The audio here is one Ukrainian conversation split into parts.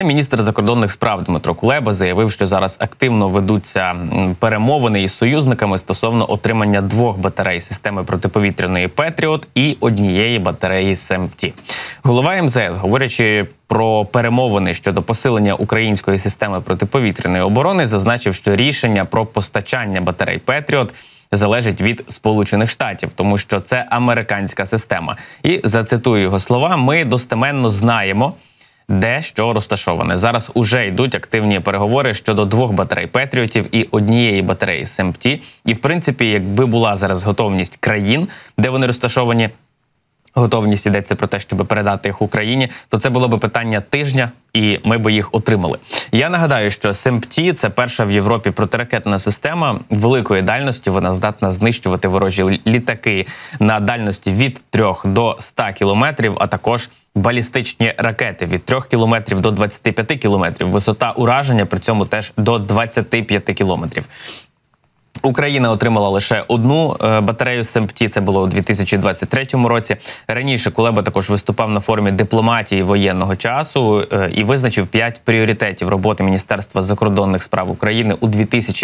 Міністр закордонних справ Дмитро Кулеба заявив, що зараз активно ведуться перемовини із союзниками стосовно отримання 2 батарей системи протиповітряної «Петріот» і 1 батареї СМТ. Голова МЗС, говорячи про перемовини щодо посилення української системи протиповітряної оборони, зазначив, що рішення про постачання батарей «Петріот» залежить від Сполучених Штатів, тому що це американська система. І, зацитую його слова, «Ми достеменно знаємо, де що розташоване. Зараз уже йдуть активні переговори щодо 2 батарей «Петріотів» і 1 батареї СМТ. І, в принципі, якби була зараз готовність країн, де вони розташовані, готовність йдеться про те, щоб передати їх Україні, то це було б питання тижня, і ми б їх отримали. Я нагадаю, що СМТ – це перша в Європі протиракетна система великої дальності. Вона здатна знищувати ворожі літаки на дальності від 3 до 100 кілометрів, а також балістичні ракети від 3 кілометрів до 25 кілометрів. Висота ураження при цьому теж до 25 кілометрів. Україна отримала лише 1 батарею СМТ, це було у 2023 році. Раніше Кулеба також виступав на форумі дипломатії воєнного часу і визначив 5 пріоритетів роботи Міністерства закордонних справ України у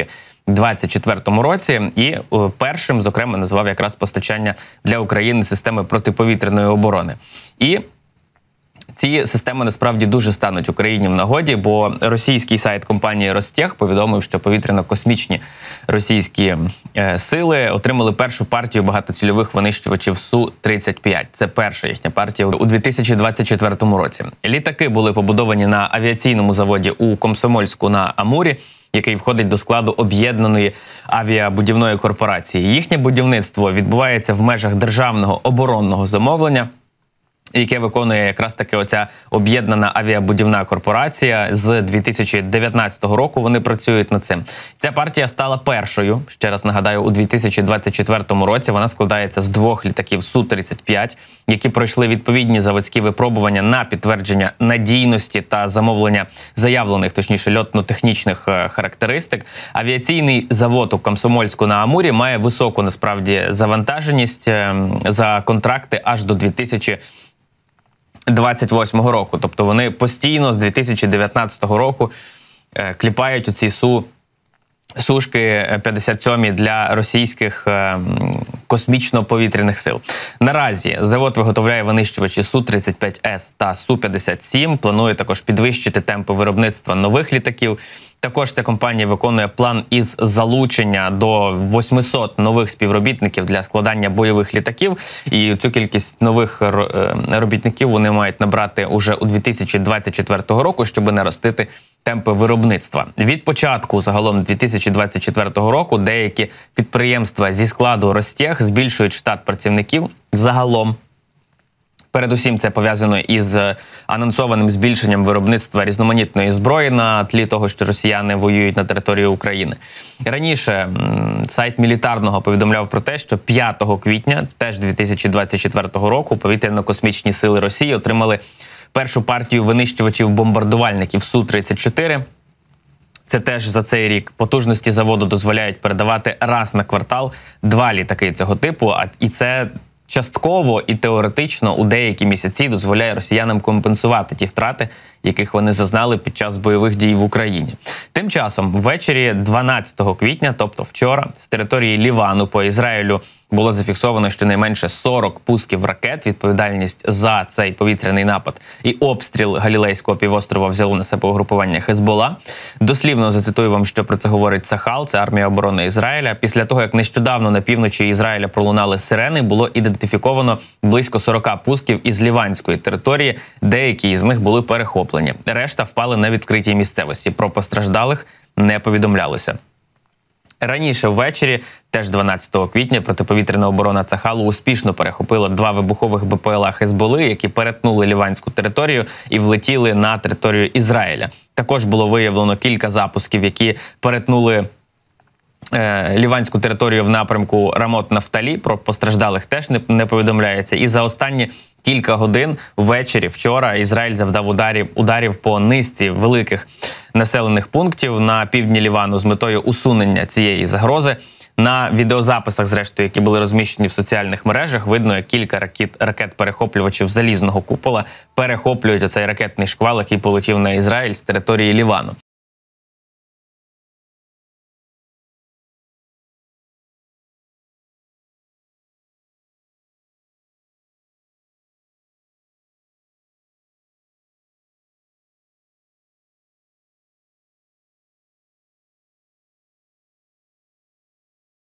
2024 році. І першим, зокрема, назвав якраз постачання для України системи протиповітряної оборони. І ці системи насправді дуже стануть Україні в нагоді, бо російський сайт компанії «Ростех» повідомив, що повітряно-космічні російські сили отримали першу партію багатоцільових винищувачів Су-35. Це перша їхня партія у 2024 році. Літаки були побудовані на авіаційному заводі у Комсомольську на Амурі, який входить до складу об'єднаної авіабудівної корпорації. Їхнє будівництво відбувається в межах державного оборонного замовлення, яке виконує якраз таки оця об'єднана авіабудівна корпорація. З 2019 року вони працюють над цим. Ця партія стала першою, ще раз нагадаю, у 2024 році. Вона складається з 2 літаків Су-35, які пройшли відповідні заводські випробування на підтвердження надійності та замовлення заявлених, точніше, льотно-технічних характеристик. Авіаційний завод у Комсомольську на Амурі має високу, насправді, завантаженість за контракти аж до 2028 року. Тобто вони постійно з 2019 року кліпають у ці Сушки 57 для російських космічно-повітряних сил. Наразі завод виготовляє винищувачі Су-35С та Су-57, планує також підвищити темпи виробництва нових літаків. Також ця компанія виконує план із залучення до 800 нових співробітників для складання бойових літаків. І цю кількість нових робітників вони мають набрати уже у 2024 року, щоб наростити темпи виробництва. Від початку, загалом 2024 року, деякі підприємства зі складу «Ростех» збільшують штат працівників загалом. Передусім, це пов'язано із анонсованим збільшенням виробництва різноманітної зброї на тлі того, що росіяни воюють на території України. Раніше сайт Мілітарного повідомляв про те, що 5 квітня, теж 2024 року, повітряно-космічні сили Росії отримали першу партію винищувачів-бомбардувальників Су-34. Це теж за цей рік. Потужності заводу дозволяють передавати раз на квартал 2 літаки цього типу, і це частково і теоретично у деякі місяці дозволяє росіянам компенсувати ті втрати, яких вони зазнали під час бойових дій в Україні. Тим часом, ввечері 12 квітня, тобто вчора, з території Лівану по Ізраїлю було зафіксовано щонайменше 40 пусків ракет. Відповідальність за цей повітряний напад і обстріл Галілейського півострова взяло на себе угрупування Хезбола. Дослівно зацитую вам, що про це говорить Цахал, це армія оборони Ізраїля. Після того, як нещодавно на півночі Ізраїля пролунали сирени, було ідентифіковано близько 40 пусків із ліванської території. Деякі із них були перехоплені. Решта впали на відкритій місцевості. Про постраждалих не повідомлялося. Раніше ввечері, теж 12 квітня, протиповітряна оборона Цахалу успішно перехопила 2 вибухових БПЛА Хезболи, які перетнули ліванську територію і влетіли на територію Ізраїля. Також було виявлено кілька запусків, які перетнули ліванську територію в напрямку Рамот-Нафталі. Про постраждалих теж не повідомляється. І за останні кілька годин ввечері вчора Ізраїль завдав ударів по низці великих населених пунктів на півдні Лівану з метою усунення цієї загрози. На відеозаписах, зрештою, які були розміщені в соціальних мережах, видно, як кілька ракет-перехоплювачів залізного купола перехоплюють оцей ракетний шквал, який полетів на Ізраїль з території Лівану.